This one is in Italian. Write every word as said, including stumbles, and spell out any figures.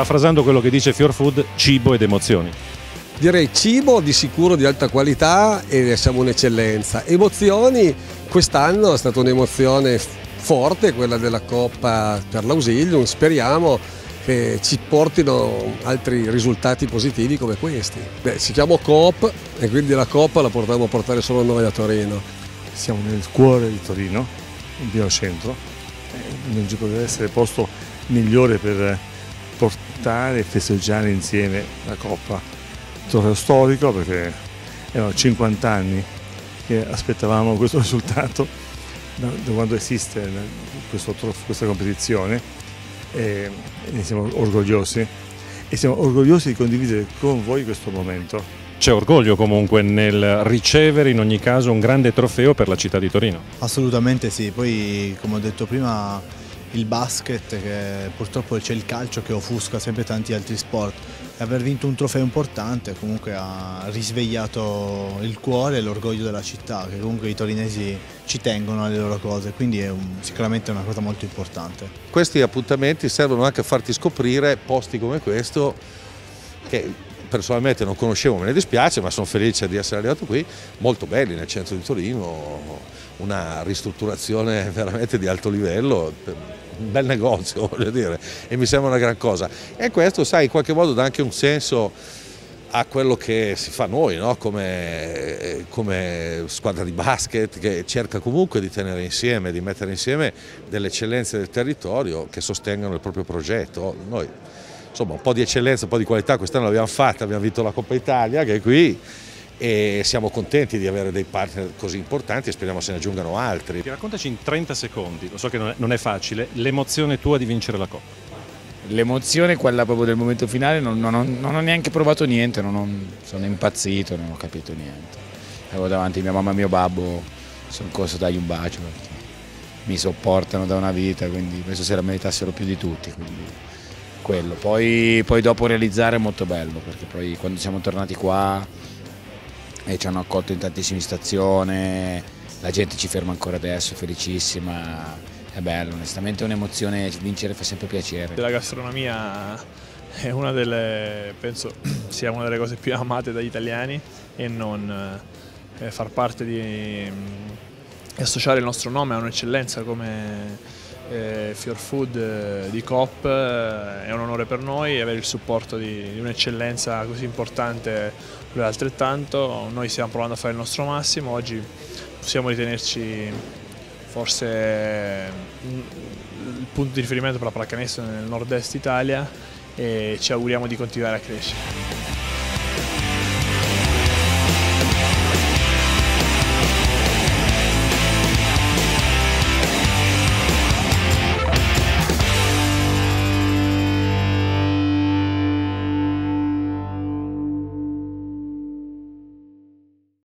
Parafrasando quello che dice Fiorfood, cibo ed emozioni. Direi cibo di sicuro di alta qualità e siamo un'eccellenza. Emozioni, quest'anno è stata un'emozione forte, quella della Coppa per l'Ausilium, speriamo che ci portino altri risultati positivi come questi. Beh, si chiama Coop e quindi la Coppa la portiamo a portare solo noi a Torino. Siamo nel cuore di Torino, in pieno centro, non ci poteva essere posto migliore per portare e festeggiare insieme la Coppa. Trofeo storico perché erano cinquanta anni che aspettavamo questo risultato da, da quando esiste questo, questa competizione e ne siamo orgogliosi e siamo orgogliosi di condividere con voi questo momento. C'è orgoglio comunque nel ricevere in ogni caso un grande trofeo per la città di Torino. Assolutamente sì, poi come ho detto prima il basket, che purtroppo c'è il calcio che offusca sempre tanti altri sport, e aver vinto un trofeo importante comunque ha risvegliato il cuore e l'orgoglio della città, che comunque i torinesi ci tengono alle loro cose, quindi è un, sicuramente una cosa molto importante. Questi appuntamenti servono anche a farti scoprire posti come questo che personalmente non conoscevo, me ne dispiace, ma sono felice di essere arrivato qui, molto belli nel centro di Torino, una ristrutturazione veramente di alto livello, un bel negozio, voglio dire, e mi sembra una gran cosa. E questo, sai, in qualche modo dà anche un senso a quello che si fa noi, no? come, come squadra di basket, che cerca comunque di tenere insieme, di mettere insieme delle eccellenze del territorio che sostengano il proprio progetto. Noi, insomma, un po' di eccellenza, un po' di qualità quest'anno l'abbiamo fatta, abbiamo vinto la Coppa Italia che è qui e siamo contenti di avere dei partner così importanti e speriamo se ne aggiungano altri. Raccontaci in trenta secondi, lo so che non è, non è facile, l'emozione tua di vincere la Coppa. L'emozione, quella proprio del momento finale, non, non, ho, non ho neanche provato niente, non ho, sono impazzito, non ho capito niente. Avevo davanti mia mamma e mio babbo, sono corso a dargli un bacio perché mi sopportano da una vita, quindi penso se la meritassero più di tutti. Quindi quello. Poi, poi dopo realizzare è molto bello, perché poi quando siamo tornati qua e ci hanno accolto in tantissime stazioni, la gente ci ferma ancora adesso, felicissima, è bello, onestamente è un'emozione, vincere fa sempre piacere. La gastronomia è una delle, penso sia una delle cose più amate dagli italiani e non eh, far parte di eh, associare il nostro nome a un'eccellenza come eh, Fiorfood eh, di Coop eh, è un onore per noi, avere il supporto di, di un'eccellenza così importante lo è altrettanto. Noi stiamo provando a fare il nostro massimo, oggi possiamo ritenerci forse il punto di riferimento per la pallacanestro nel nord-est Italia e ci auguriamo di continuare a crescere.